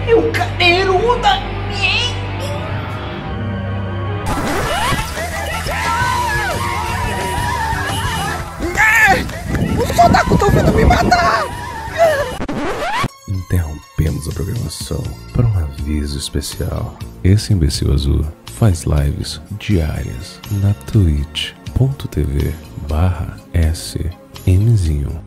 Eu cadeiruda! Os soldados estão vindo me matar! Interrompemos a programação para um aviso especial. Esse imbecil azul faz lives diárias na twitch.tv/smzinho.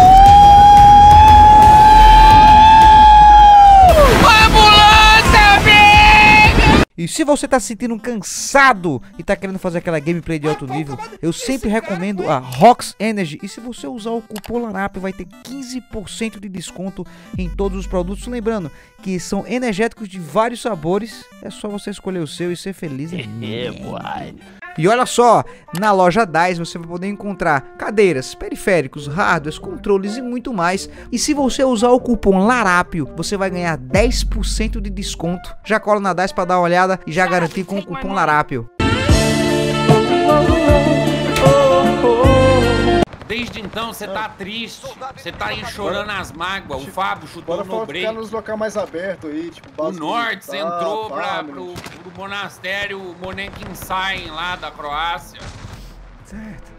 E se você tá se sentindo cansado e tá querendo fazer aquela gameplay de alto nível, eu sempre recomendo a Rox Energy. E se você usar o cupom LARAP, vai ter 15% de desconto em todos os produtos. Lembrando que são energéticos de vários sabores. É só você escolher o seu e ser feliz. E olha só, na loja DICE você vai poder encontrar cadeiras, periféricos, hardwares, controles e muito mais. E se você usar o cupom LARAPIO, você vai ganhar 10% de desconto. Já cola na DICE para dar uma olhada e já garantir com o cupom LARAPIO. Desde então você tá triste, você tá aí chorando as mágoas, o Fábio chutou no break. Ficar nos locais mais abertos aí, tipo o Norte, você entrou pro monastério Monenkinsai lá da Croácia. Certo.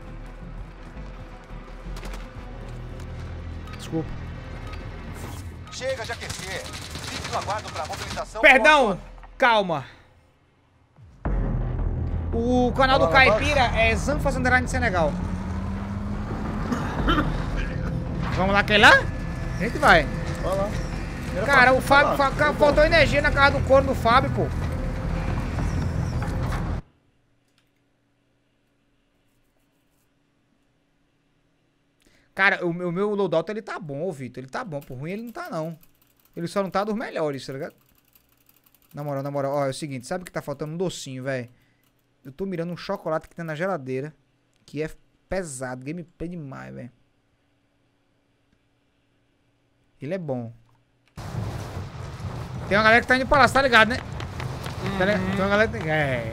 Desculpa. Chega de aquecer. Fique no aguardo pra mobilização. Perdão, calma. O canal do Caipira é Zanfa Underline de Senegal. Vamos lá, quer ir lá? A gente vai. Vai lá. Cara, o Fábio, faltou energia na casa do corno do Fábio, pô. Cara, o meu loadout ele tá bom, Vitor. Ele tá bom, por ruim ele não tá, não. Ele só não tá dos melhores, tá ligado? Na moral, ó, é o seguinte, sabe que tá faltando um docinho, velho? Eu tô mirando um chocolate que tem na geladeira, que é pesado, gameplay demais, velho. Ele é bom. Tem uma galera que tá indo pra lá, tá ligado, né? Tem uma galera que...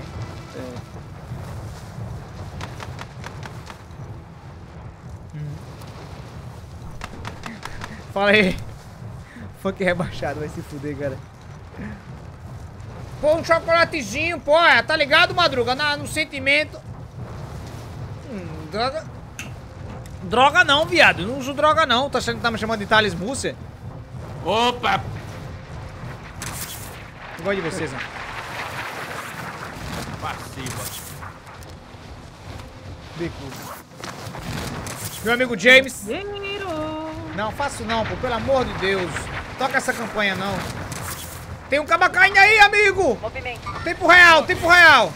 Fala aí. Funk rebaixado, vai se fuder, cara. Pô, um chocolatezinho, pô, tá ligado, Madruga? No sentimento. Droga. Droga não, viado. Eu não uso droga não. Tá achando que tá me chamando de Thales Múcia? Opa! Eu gosto de vocês, né? Passiva. Bico. Meu amigo James. Não, faço não, pô. Pelo amor de Deus. Toca essa campanha, não. Tem um caba caindo aí, amigo. Tempo real, tempo real.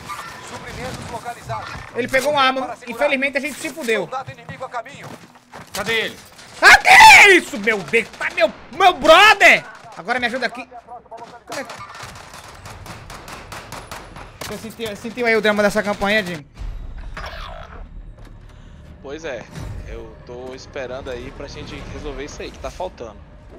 Ele pegou uma arma, infelizmente a gente se fudeu. Cadê ele? Ah, que é isso, meu Deus? Tá meu brother! Agora me ajuda aqui. Como é que... Você sentiu aí o drama dessa campanha, Jim? Pois é, eu tô esperando aí pra gente resolver isso aí que tá faltando.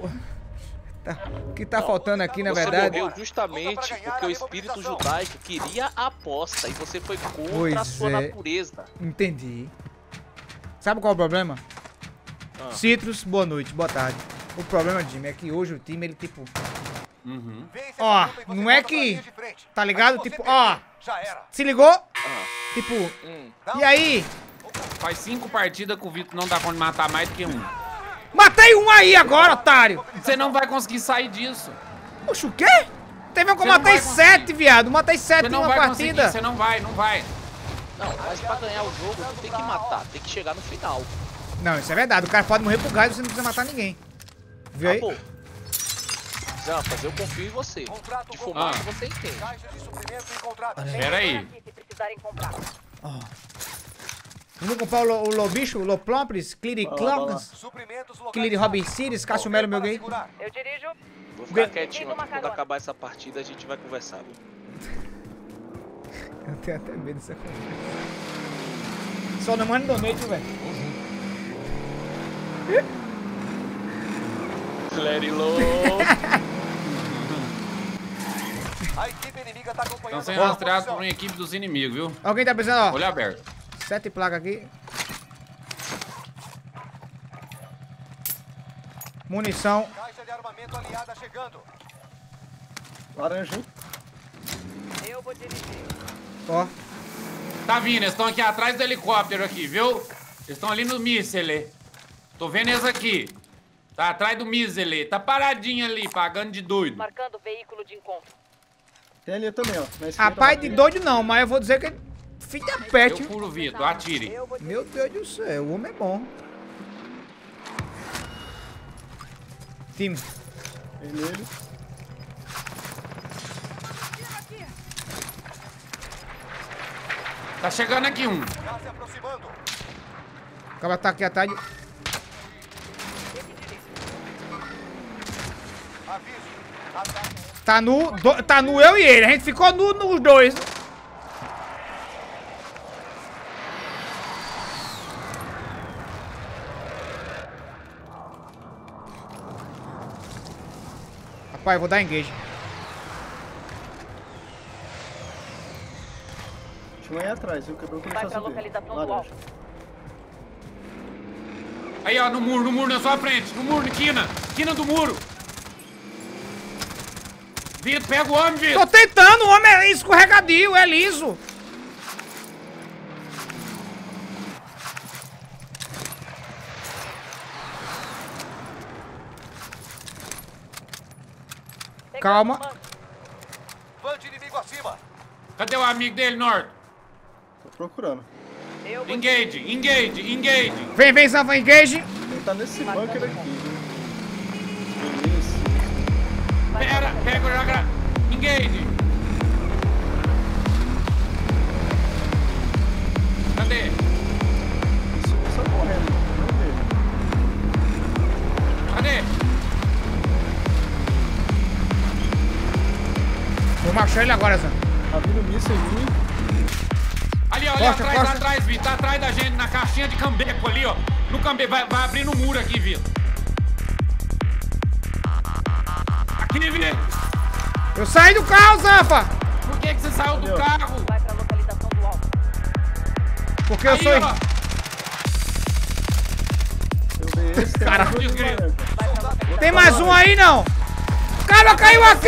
O que tá faltando aqui, na verdade... Você morreu justamente porque o espírito judaico queria a aposta e você foi contra a sua natureza. Entendi. Sabe qual é o problema? Citrus, boa noite, boa tarde. O problema, Jimmy, é que hoje o time, ele tipo... Ó, não é que... Tá ligado? Tipo, ó... Se ligou? Tipo... E aí? Faz 5 partidas que o Vitor não dá conta de matar mais do que um. Matei um aí agora, otário! Você não vai conseguir sair disso. Oxe, o quê? Teve um que eu matei 7, viado. Matei 7 em uma partida. Você não vai. Não, mas pra ganhar o jogo não tem que matar, tem que chegar no final. Não, isso é verdade. O cara pode morrer pro gás e você não precisa matar ninguém. Viu aí? Pô. Zanfas, eu confio em você. De fumar você entende. Pera aí. Vamos comprar o Lobicho, o Loplompres, Cleary Clockens, Cleary Robin Cities, Cássio Melo, meu gay. Eu dirijo. Vou ficar quietinho aqui, quando acabar essa partida a gente vai conversar, viu? Eu tenho até medo dessa conversa. Só não manda donate, velho. Let it low. A equipe inimiga tá acompanhando. Estão sendo rastreados por uma equipe dos inimigos, viu? Alguém tá precisando, ó. Olho aberto. 7 placas aqui. Munição. Caixa de armamento aliada chegando. Laranja, hein? Eu vou dirigir. Ó. Tá vindo, eles estão aqui atrás do helicóptero aqui, viu? Eles estão ali no míssel. Tô vendo eles aqui. Tá atrás do míssel. Tá paradinho ali, pagando de doido. Marcando veículo de encontro. Tem ali também, ó. Na esquerda, Rapaz, de lá. doido não, mas eu vou dizer que filho da pet. Eu pulo o Vitor, atire. Meu Deus do céu, o homem é bom. Time. Vermelho. Tá chegando aqui um. Tá se aproximando. O cara tá aqui atrás. Aviso. Ataque. Tá no eu e ele. A gente ficou nos dois. Rapaz, eu vou dar engage. Tinha um aí atrás, viu? Quebrou o Vai pra coração dele. localização do Laranja. alvo. Aí, ó, no muro na sua frente. No muro, quina. Quina do muro. Vitor, pega o homem, Vitor. Tô tentando, o homem é escorregadio, é liso. Calma. Van de inimigo acima. Cadê o amigo dele, Norton? Tô procurando. Eu vou Engage. Vem, Zanfa, engage. Ele tá nesse bunker aqui, viu? Isso. Pega o jacaré. Engage. Cadê? Isso só correndo. Vamos ver. Cadê? Vou marchar ele agora, Zanfa. Tá vindo míssil ali. Ali, ó, Costa, ali costa. atrás, Vitor. Tá atrás da gente, na caixinha de cambeco ali, ó. No cambeco. Vai abrir no muro aqui, Vitor. Aqui, Vitor. Eu saí do carro, Zanfa. Por que você saiu do carro? Vai pra localização do alvo. Porque eu Aí, sou... ó. Eu vi esse. Tem Cara, mais dois desgrilo. laranja. Vai pra localização. Tem mais um aí, não. O cara caiu aqui.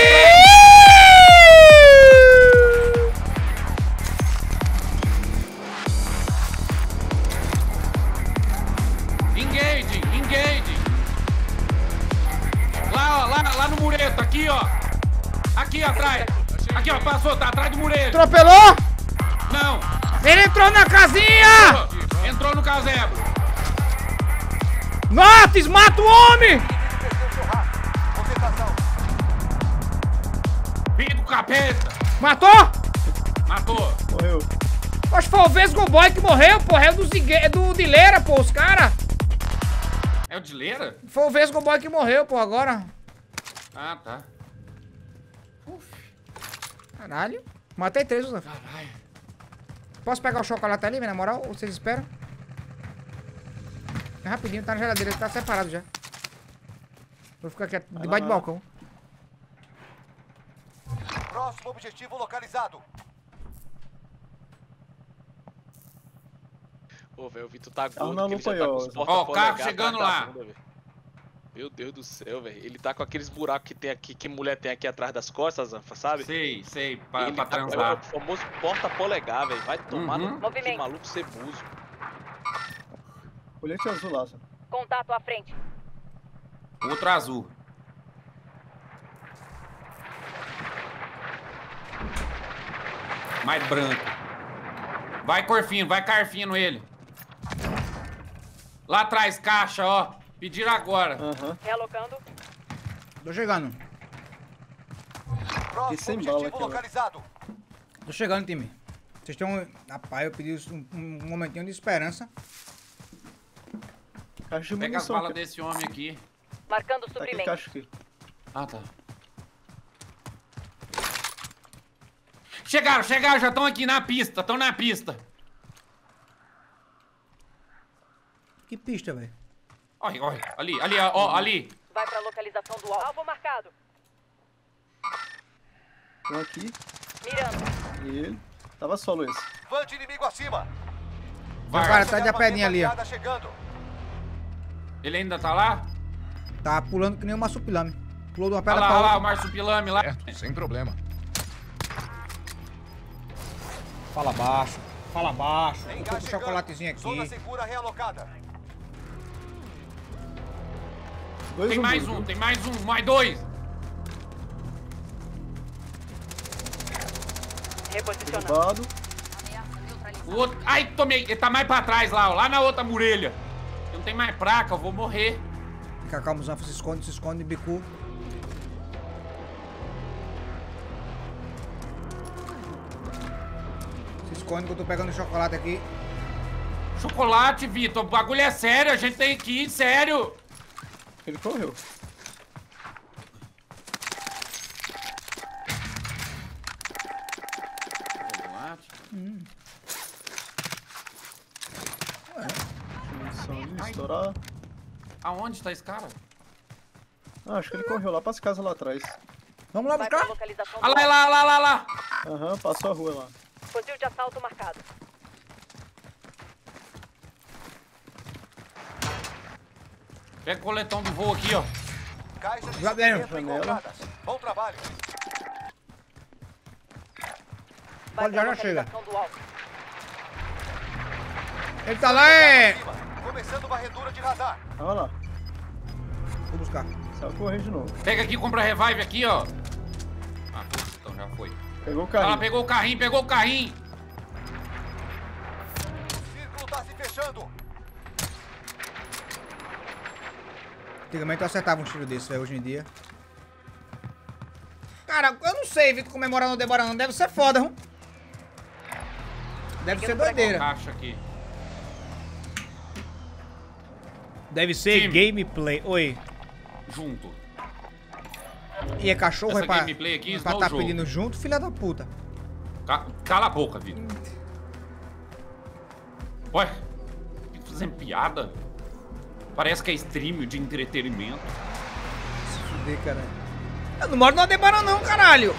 Engage. Lá, ó, lá no mureto, aqui, ó. Aqui atrás. Aqui, ó, passou, tá atrás do mureto. Atropelou? Não. Ele entrou na casinha. Entrou no casebre. Notes, mata o homem. Concentração. Filho do capeta. Matou? Matou. Morreu. Acho que foi o Vesgo Boy que morreu, porra. É do Dileira, pô, os caras. É o de Leira? Foi o Vesgo Boy que morreu, pô, agora. Ah, tá. Caralho. Matei 3, Zanfa. Caralho. Posso pegar o chocolate ali, na moral? Ou vocês esperam? É rapidinho, tá na geladeira, tá separado já. Vou ficar aqui debaixo do balcão. Próximo objetivo localizado. Pô, velho, o Vitor tá Carro gordo, na que ele lupa já aí, tá ó. com os Ó, o porta-polegar carro chegando atrás lá. da bunda, velho. Meu Deus do céu, velho. Ele tá com aqueles buracos que tem aqui, que mulher tem aqui atrás das costas, Zanfa, sabe? Sei, Ele pra tá, é o transar. famoso porta-polegar, velho. Vai tomar no cu, que Movimento. maluco cebuso. Colete azul lá, Zé. Contato à frente. Outro azul. Mais branco. Vai corfino, vai carfino ele. Lá atrás, caixa, ó. Pediram agora. Aham. Realocando. Tô chegando. Próximo sem bala objetivo aqui, ó. localizado. Tô chegando, time. Vocês estão... Rapaz, eu pedi um momentinho de esperança. Caixa de Pega as munição. balas cara. desse homem aqui. Marcando Tá aqui, suprimento. caixa aqui. Ah, tá. Chegaram, já estão aqui na pista, estão na pista. Que pista, velho. Olha, ali, ó, ali. Vai pra localização do alvo. Alvo marcado. Um aqui. Mirando. E ele. Tava solo esse. Van de inimigo acima. Vai. Cara, tá de a pedinha ali, ó. Armada chegando. Ele ainda tá lá? Tá pulando que nem um maçupilame. Pulou de uma Olha pedra lá, pra olha lá, o outra. marsupilame lá. Sem problema. Fala baixo. Fala baixo. Tem Eu tô gás com chegando. chocolatezinho Zona aqui. segura realocada. Dois Tem zumbis, mais viu? um, tem mais um, mais dois. Reposicionando. Derrubado. O outro... Ai, tomei. Ele tá mais pra trás lá, ó. Lá na outra muralha. Eu não tenho mais placa, eu vou morrer. Fica calmo, Zanfa. Se esconde, bicu. Se esconde que eu tô pegando chocolate aqui. Chocolate, Vitor. O bagulho é sério, a gente tem que ir, sério. Ele correu. Chocolate. Munição ali, estourar. Aonde tá esse cara? Ah, acho que ele correu lá pras casas lá atrás. Vamos lá Vai pra buscar? localização Olha do lá, alvo. lá, lá, lá, lá. Aham, passou a rua lá. Fuzil de assalto marcado. Pega o coletão do voo aqui, ó. Caixas de Já dentro. suprimento encontradas. Bom trabalho. Vai Pode pra já chega. localização do alvo. Ele tá lá, é... Cima. Começando varredura de radar. Olha lá. Vou buscar. Saiu correr de novo. Pega aqui, compra revive aqui, ó. Ah, então já foi. Pegou o Olha lá, carrinho. pegou o carrinho, pegou o carrinho. O círculo tá se fechando. Antigamente eu acertava um tiro desse, velho, hoje em dia. Cara, eu não sei, Vitor, comemorar no Debora não. Deve ser foda, viu? Deve ser doideira. Caixa aqui. Deve ser Time. gameplay. Oi. Junto. E é cachorro, Essa é pra, gameplay aqui, pra snow tá jogo. pedindo junto, filha da puta. Cala a boca, Vitor. Ué, fica fazendo piada? Parece que é stream de entretenimento. Se fuder, caralho. Eu não moro no Aldebaran não, caralho.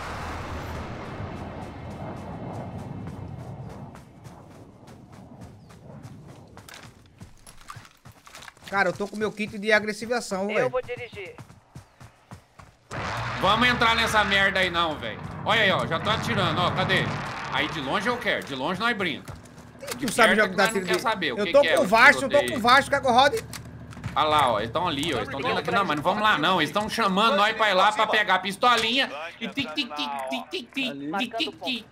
Cara, eu tô com meu kit de agressivação, Eu velho. vou dirigir. Vamos entrar nessa merda aí não, velho. Olha aí, ó, já tô atirando, ó, cadê? Aí de longe eu quero, de longe nós brinca. De Tu sabe perto é jogar que da nós não tiro quer de... saber o Eu que tô que é com o Vasco, eu tô tiroteio. com Vasco, quer que eu rode? Olha lá, ó, eles estão ali, ó, eles estão dentro aqui. Não, mas não vamos lá não, eles estão chamando nós pra ir lá pra pegar a pistolinha e tic-tic-tic-tic-tic-tic-tic.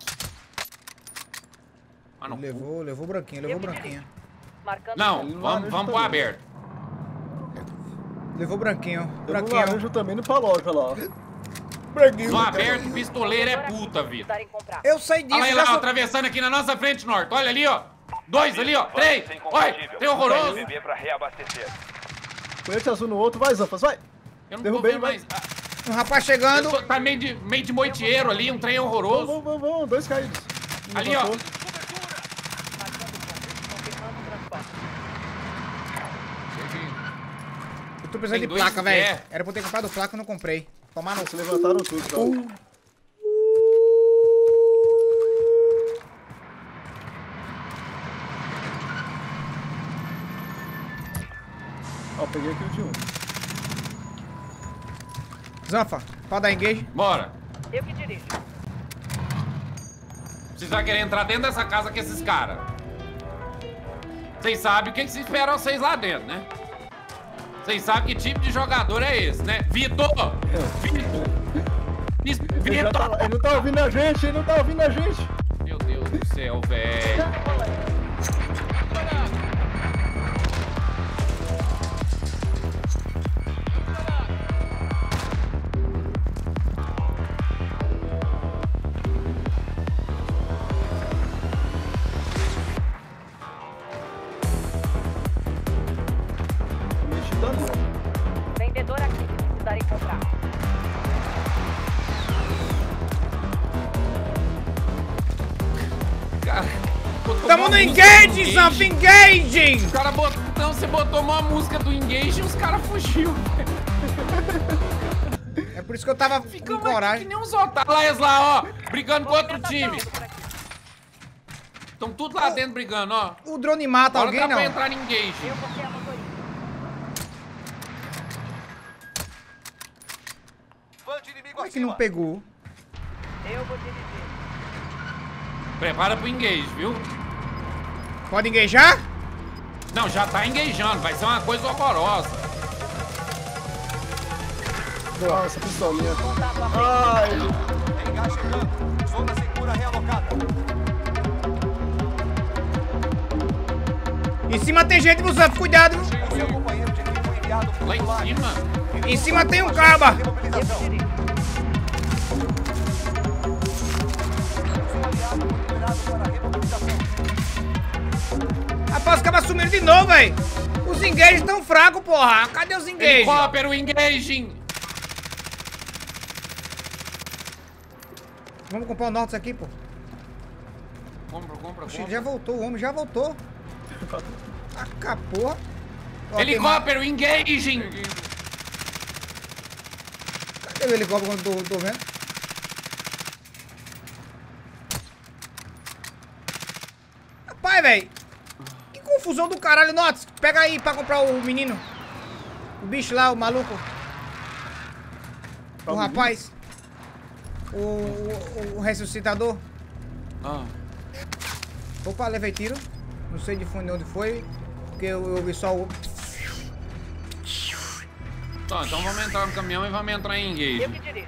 Ah, não. Levou o branquinho, levou o branquinho. Marcando Não, Ele não vamos laranja pro também. aberto. Levou o branquinho, Tem um branquinho. laranja também no pra loja lá. Branquinho. No aberto, pistoleiro é puta, Vitor. precisarem comprar. Eu sei disso, Olha aí já lá, ó, sou... atravessando aqui na nossa frente, Norte. Olha ali, ó. 2 ali, ó. 3. Olha, tem horroroso. Pra reabastecer. Colete azul no outro, vai, Zanfas, vai! Eu não Derrubei, tô vendo vai. mais. Um rapaz chegando. Tá meio de moitieiro ali, um trem horroroso. Vamos, dois caídos. Ali, ó. Confirmando o transporte. Eu tô precisando Tem de dois placa, de velho. pé. Era pra eu ter comprado placa, eu não comprei. Tomar no... Se levantaram tudo, já. Ó, peguei aqui o de um. Zanfa, pode dar engage. Bora. Eu que dirijo. Vocês vão querer entrar dentro dessa casa com esses caras. Vocês sabem o que se espera vocês lá dentro, né? Vocês sabem que tipo de jogador é esse, né? Vitor! Ele, já tá, ele não tá ouvindo a gente, ele não tá ouvindo a gente. Meu Deus do céu, velho. Vendedor aqui, se precisarem comprar. Cara, botou Tamo uma no música do engage, Zanfa, engaging! O cara botou, então você botou uma música do Engage e os caras fugiu. É por isso que eu tava Fica com que coragem. nem uns otários lá, ó, brigando com outro time. Estão tudo lá dentro brigando, ó. O drone mata Agora alguém, dá não? pra entrar em Engage. Eu bloqueei a motorista. Bastante inimigo Como é que acima. não pegou? Eu vou dirigir. Prepara pro engage, viu? Pode engajar? Não, já tá engajando. Vai ser uma coisa horrorosa. Nossa, pistolinha. Contato a Ai, Engage chegando. Zona segura realocada. Em cima tem gente, Busanf, cuidado. O seu companheiro de equipe foi enviado por Lá em Tulares. cima. Em cima tem um caba. Remobilização. dirijo. Seu aliado foi liberado para remobilização. Rapaz, os cabas sumiram de novo, velho. Os engages tão fracos, porra. Cadê os engages? Helicóptero engaging. Vamos comprar o Norte aqui, pô. Compra. Oxi, já voltou, o homem já voltou. Taca, porra. Ó, Helicóptero engaging. Cadê o helicóptero quando eu tô vendo? Rapaz, velho. Que confusão do caralho, Notes. Pega aí pra comprar o menino. O bicho lá, o maluco. O rapaz. O ressuscitador. Ah. Opa, levei tiro. Não sei de onde foi. Porque eu vi só o... Tá, então vamos entrar no caminhão e vamos entrar em engage. Eu que dirijo.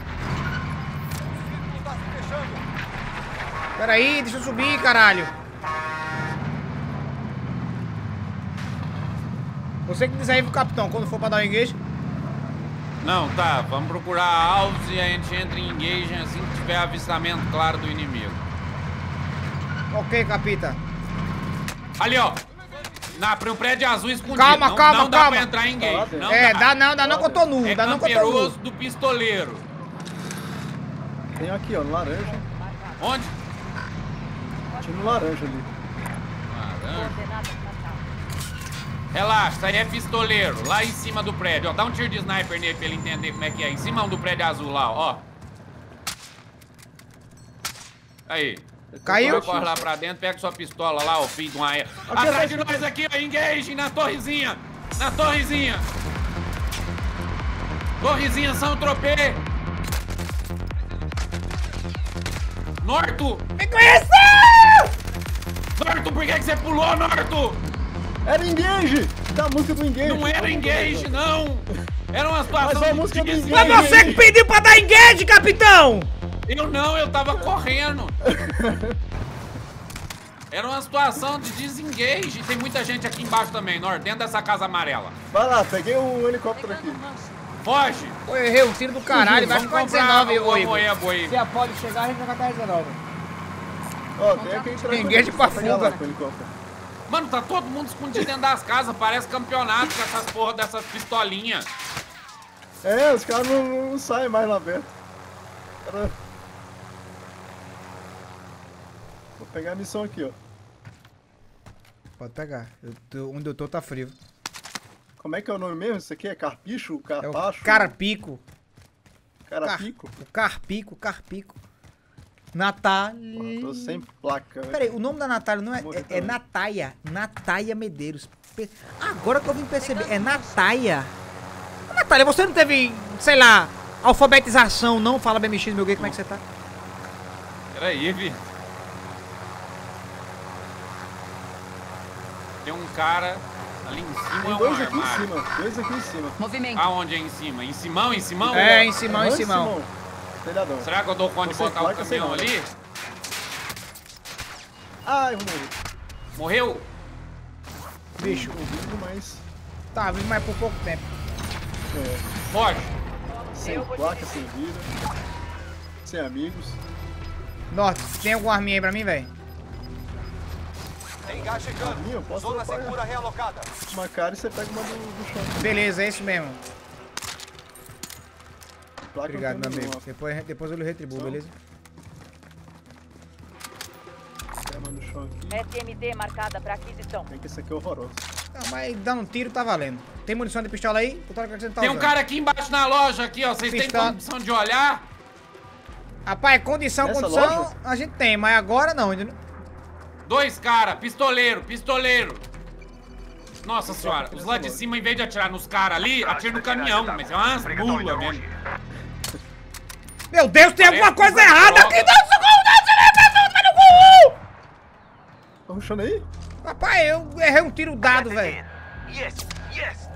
Está se fechando. Pera aí, deixa eu subir, caralho. Você que diz aí pro capitão, quando for pra dar o engage. Não, tá. Vamos procurar alvos e a gente entra em engage assim que tiver avistamento claro do inimigo. Ok, capita. Ali, ó. No prédio azul escondido. Calma, não, calma, não dá calma. pra entrar em engage. Não É, dá. dá não que eu tô nu. É Dá não que eu tô camperoso nu. do pistoleiro. tem aqui, ó, no laranja. Onde? Tinha no laranja ali. Laranja. Coordenadas passadas. Relaxa, isso aí é pistoleiro. Lá em cima do prédio, ó. Dá um tiro de sniper nele pra ele entender como é que é. Em cima do prédio azul lá, ó. Aí. Caiu? Corre lá pra dentro, pega sua pistola lá, ó, filho de uma... Atrás de nós aqui, ó, engage na torrezinha. Na torrezinha. Torrezinha São Tropez. Norto! Me conheceu! Norto, por que que você pulou, Norto? Era engage! Da música do engage. Não era engage, não! Era uma Mas situação a música do desvio. engage. Mas você que pediu pra dar engage, capitão! Eu tava correndo. Era uma situação de desengage. Tem muita gente aqui embaixo também, Norte, dentro dessa casa amarela. Vai lá, peguei o helicóptero aqui. Foge! Pô, eu errei o tiro do caralho, vai Vamos ficar comprar 19, ô uma Igor. moeba aí. Se a pode chegar, a gente vai catar 19. Ó, tem aqui entrar Engage pra pegar fuga. lá com o helicóptero. Mano, tá todo mundo escondido dentro das casas. Parece campeonato com essas porra dessas pistolinhas. É, os caras não saem mais lá perto. Cara... Vou pegar a missão aqui, ó. Pode pegar. Onde eu tô tá frio. Como é que é o nome mesmo? Isso aqui é carpicho? É o Carpacho? Carpico. Carapico? O Carpico. Porra, Natália. tô sem placa, velho. Peraí, o nome da Natália não é. Morreu É também. Natália. Natália Medeiros. Agora que eu vim perceber, é Natália. Ô, Natália, você não teve, sei lá, alfabetização, não? Fala BMX, meu gay, como é que você tá? Peraí, Vi. Tem um cara ali em cima. Tem É um dois aqui em armário. cima. Dois aqui em cima. Movimento. Aonde é em cima? Em Simão? Em Simão? É, em Simão, em Aham, Simão. Telhadão. Será que eu dou conta de Você botar o placa, sei caminhão não. ali? Ai, eu vou morrer. Morreu? Bicho, Tô vivo, mas... tá vindo mais por pouco tempo. É, Foge. sem placa, sem vida. Sem amigos. Norte, tem alguma arminha aí pra mim, velho? Engage chegando. Arminha, eu posso Zona dropar, segura realocada. Uma cara e você pega uma do chão. Beleza, é isso mesmo. Placa Obrigado, não meu tem amigo. Depois eu lhe retribuo, beleza? Pega uma do chão aqui. SMD marcada para aquisição. Tem que esse aqui é horroroso. Não, mas dando um tiro tá valendo. Tem munição de pistola aí? Puta que você não tá Tem um usando. cara aqui embaixo na loja, aqui, ó. Vocês têm Pistola. condição de olhar? Rapaz, condição, Nessa condição, loja? a gente tem, mas agora não. Ainda não. Dois caras, pistoleiro. Nossa senhora, os lá de loja. cima, em vez de atirar nos caras ali, atira no caminhão. Mas é umas mula mesmo. Meu Deus, tem alguma Parece coisa uma errada droga. aqui! Não, socorro, não, vai no cu! Tá rushando aí? Rapaz, eu errei um tiro dado, velho. Yes, yes.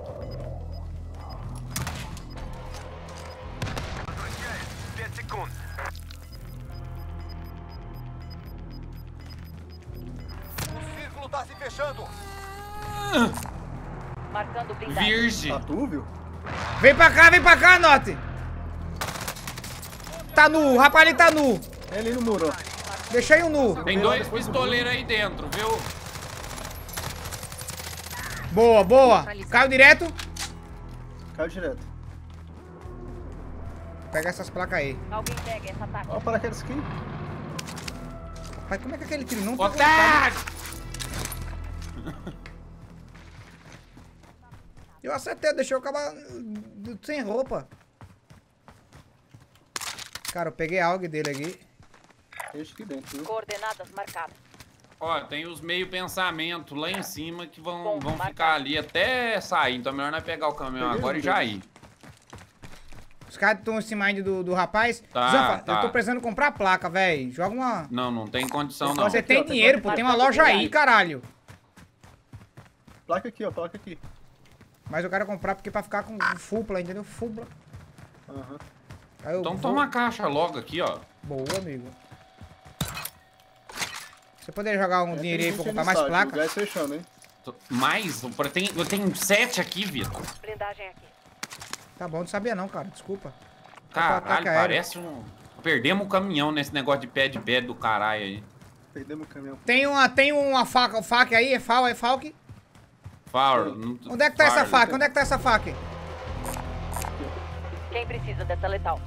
O círculo tá se fechando. Marcando blindagem. Virgem. Tá tu, viu? Vem pra cá, Norte. Tá nu, o rapaz ali tá nu. É ali no muro, ó. Deixei o nu. Tem 2 pistoleiros aí dentro, viu? Boa, boa. Caiu direto. Caiu direto. Pega essas placas aí. Alguém pega essa tática. Ó, paraquedas aqui. Rapaz, como é que aquele tiro não foi Otário! Eu acertei, deixei o cabo sem roupa. Cara, eu peguei algo dele aqui. Deixa aqui dentro, viu? Coordenadas marcadas. Ó, tem os meio pensamento lá em cima que vão Bom, ficar ali até sair. Então é melhor nós pegar o caminhão Peguei agora um e já deles. ir. Os caras estão em cima ainda do rapaz. Tá, Zanfa, tá. eu tô precisando comprar placa, velho. Joga uma... Não tem condição não. Você Aqui, tem ó, tem dinheiro, placa pô. aqui. Tem uma loja aí, caralho. Placa aqui, ó, placa aqui. Mas eu quero comprar porque pra ficar com fupla, entendeu? Fupla. Aham. Aí eu Então vou- toma a caixa logo aqui, ó. Boa, amigo. Você poderia jogar um É, dinheirinho aí tem pra gente comprar no mais estádio, placa? o gás fechando, hein? Mais? Eu tenho 7 aqui, Vitor. Blindagem aqui. Tá bom, não sabia não, cara. Desculpa. Caralho, Ataque aéreo. parece um... Perdemos o caminhão nesse negócio de pé do caralho aí. Perdemos o caminhão. Tem uma faca aí, é Falk. Far, Onde é que tá essa faca? Onde é que tá essa faca? Quem precisa dessa letal?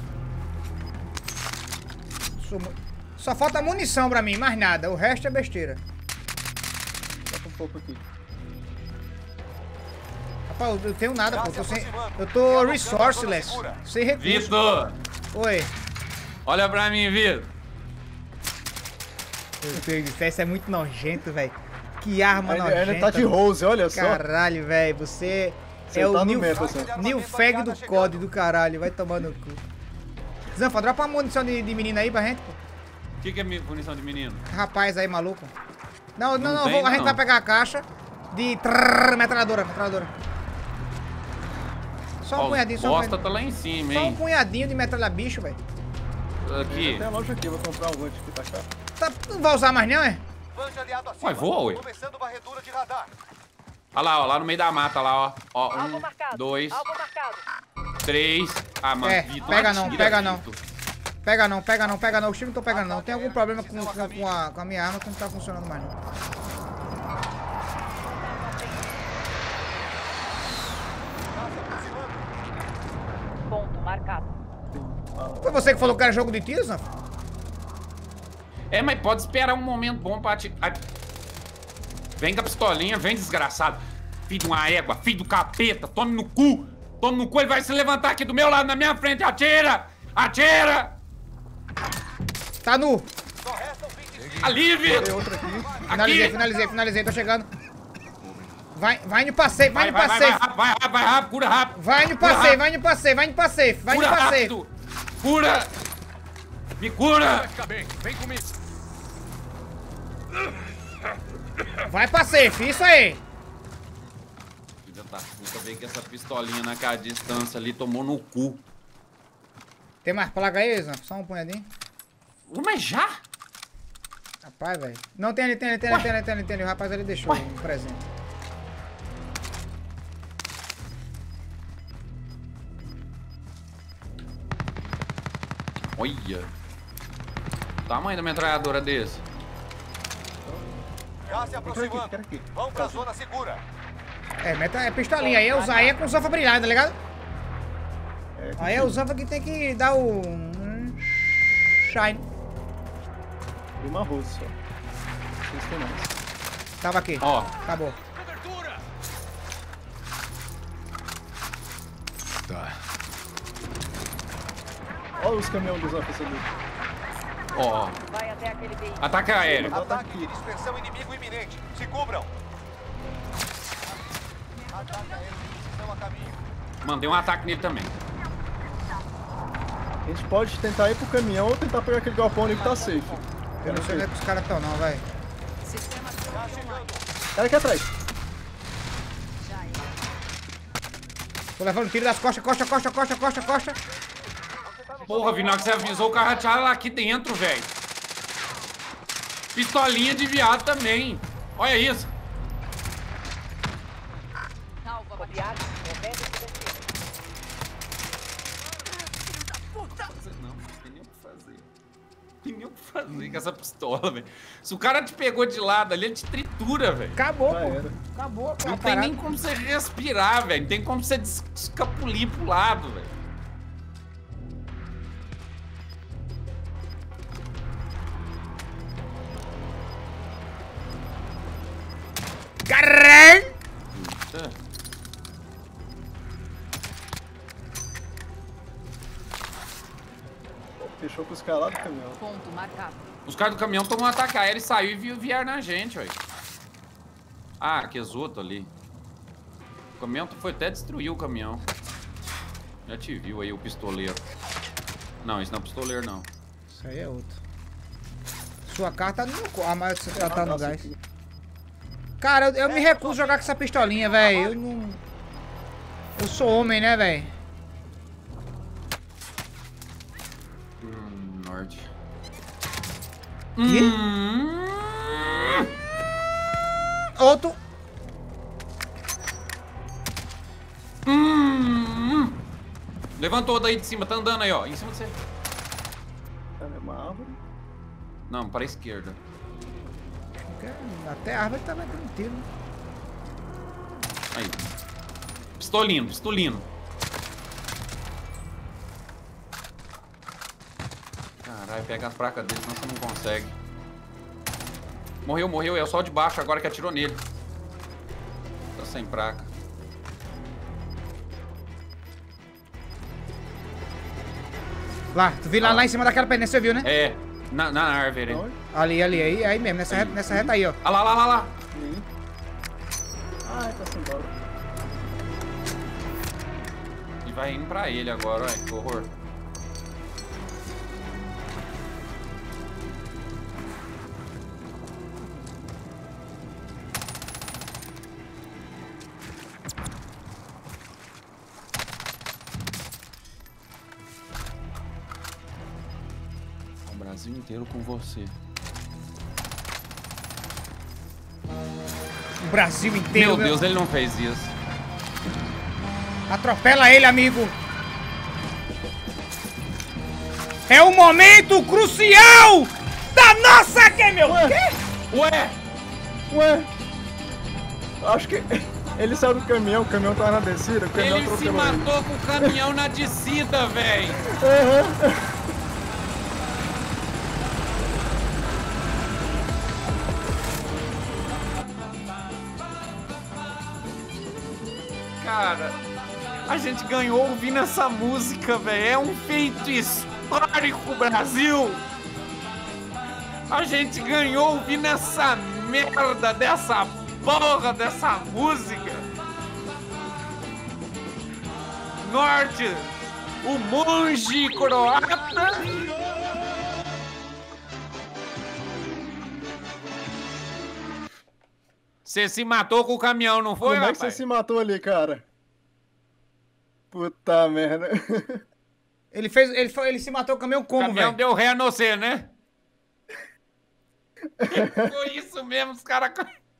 Só falta munição pra mim, mais nada. O resto é besteira. Bota um pouco aqui. Rapaz, eu tenho nada, pô. Eu tô resourceless. Sem recurso. Vitor, Oi. olha pra mim, Vitor. Meu Deus do céu, isso é muito nojento, velho. Que arma Ainda nojenta. tá de Rose, olha só. Caralho, velho. Você é tá o no New, metro, assim. New Fag do COD do caralho. Vai tomar no cu. Zanfa, dropa uma munição de menino aí pra gente, pô. O que é munição de menino? Rapaz aí, maluco. Não, Não tem, a gente não. vai pegar a caixa de metralhadora. Só um Ó, punhadinho, os só um bosta punhadinho. tá lá em cima, Só um hein? punhadinho de metralha bicho, velho. Aqui. Tem a loja aqui, eu vou comprar um antes que tá cá. Tá, não vai usar mais não, é? Vande aliado acima. Ué, voa, ué. Começando varredura de radar. Olha lá, ó, lá no meio da mata, lá, ó. Ó, Alvo 1, marcado. 2, Alvo marcado. 3. Ah, mano, É, Vitor, pega não, atira, pega não. Vitor. Pega não. O Chico não tô pegando não. Tem algum problema com a minha arma que não tá funcionando mais não. Ponto marcado. Foi você que falou que era jogo de tiro, Zanfa? É, mas pode esperar um momento bom pra atirar. Vem com a pistolinha, vem desgraçado. Filho de uma égua, filho do capeta, tome no cu. Tome no cu, ele vai se levantar aqui do meu lado, na minha frente. Atira! Atira! Tá nu. Só restam 20 Ali, Tem Vitor! outra aqui. Finalizei, tô chegando. Vai no passeio, vai no Vai passeio. rápido, cura rápido. Vai no Cura passeio, rápido. vai no passeio. Cura rápido. Cura! Me cura! Vai passeio, filho, isso aí. Filha da puta, veio com essa pistolinha naquela distância ali, tomou no cu. Tem mais placa aí, Zanfa? Só um punhadinho. Mas já? Rapaz, velho. Não, tem ali. O rapaz ali deixou um presente. Olha. Tamanho da metralhadora desse. Já se aproximando. Quero aqui. Vão pra zona segura. É pistolinha. Aí é com Zanfa brilhante, tá ligado? Aí é o Zanfa que tem que dar o... shine. E uma Rose só. Não tem mais. Tava aqui. Ó. Acabou. Tá. Olha os caminhões dos officers ali. Ó. Vai até aquele veículo. Ataque aéreo. Ataque de dispersão inimigo iminente. Se cubram. Ataque aéreo de precisão a caminho. Mandei um ataque nele também. A gente pode tentar ir pro caminhão ou tentar pegar aquele galpão ali que tá safe. Eu não sei onde é que os caras estão não, vai. Cara aqui atrás. Tô levando tiro das costas, costa. Porra, Vinal, que você avisou o carro atirar lá aqui dentro, velho. Pistolinha de viado também. Olha isso. Não tem nem o que fazer. Tem nem o que fazer com essa pistola, velho. Se o cara te pegou de lado ali, ele te tritura, velho. Acabou, Já pô. era. Acabou, Não tem nem como você respirar, velho. Não tem como você escapulir pro lado, velho. Caralho! Fechou com os caras lá do caminhão. Ponto marcado. Os caras do caminhão tomam um ataque aéreo e saiu e vieram na gente, velho. Ah, que exoto ali. O caminhão foi até destruir o caminhão. Já te viu aí o pistoleiro. Não, esse não é pistoleiro, não. Isso aí é outro. Sua carta tá no meu corpo. Ah, mas já tá no gás. Cara, eu me recuso a jogar com essa pistolinha, velho. Eu não... Eu sou homem, né, velho? Norte. Que? Outro. Levantou daí de cima, tá andando aí, ó. Em cima de você. Tá numa árvore. Não, para a esquerda. Até a árvore tá batendo tiro. Aí. Pistolino. Caralho, pega as placas dele, senão você não consegue. Morreu. É o sol de baixo agora que atirou nele. Tá sem placa. Lá, tu viu lá em cima daquela pedra, você viu, né? É, na árvore. Onde? Ali, aí mesmo, nessa reta aí, ó. Ah lá. Ai, tá sem bala. E vai indo pra ele agora, olha, que horror. O Brasil inteiro com você. O Brasil inteiro. Meu Deus, ele não fez isso. Atropela ele, amigo. É o momento crucial da nossa... Que, meu? Quê? Ué, Acho que ele saiu do caminhão, o caminhão tava na descida, o caminhão ele se atropelou ele. matou com o caminhão na descida, velho. Cara, a gente ganhou ouvindo essa música, velho. É um feito histórico, Brasil. A gente ganhou ouvindo essa merda dessa porra dessa música. Norte, o monge croata. Você se matou com o caminhão, não foi, Como é que você se matou ali, cara? Puta merda. Ele se matou com o caminhão como, O caminhão velho? deu ré no você, né? Foi isso mesmo, os caras...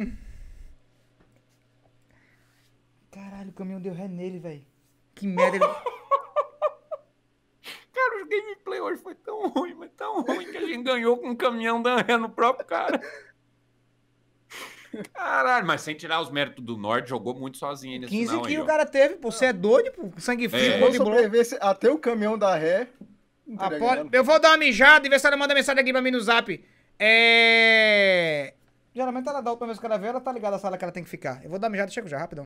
Caralho, o caminhão deu ré nele, velho. Que merda. Ele... Cara, o gameplay hoje foi tão ruim, mas tão ruim que a gente ganhou com um caminhão dando ré no próprio cara. Caralho, mas sem tirar os méritos do Norte, jogou muito sozinho aí nesse 15 final aí, que ó. o cara teve, pô. Você é doido, pô. Sangue frio, É. gol Eu de bloco. sobreviver até o caminhão dar ré. Não teria ganhado. Eu vou dar uma mijada e ver se ela manda mensagem aqui pra mim no zap. Geralmente ela dá a última vez que ela vê, ela tá ligada à sala que ela tem que ficar. Eu vou dar uma mijada e chego já, rapidão.